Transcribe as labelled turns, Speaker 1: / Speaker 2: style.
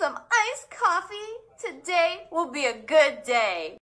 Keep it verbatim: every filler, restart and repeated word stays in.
Speaker 1: some iced coffee? Today will be a good day.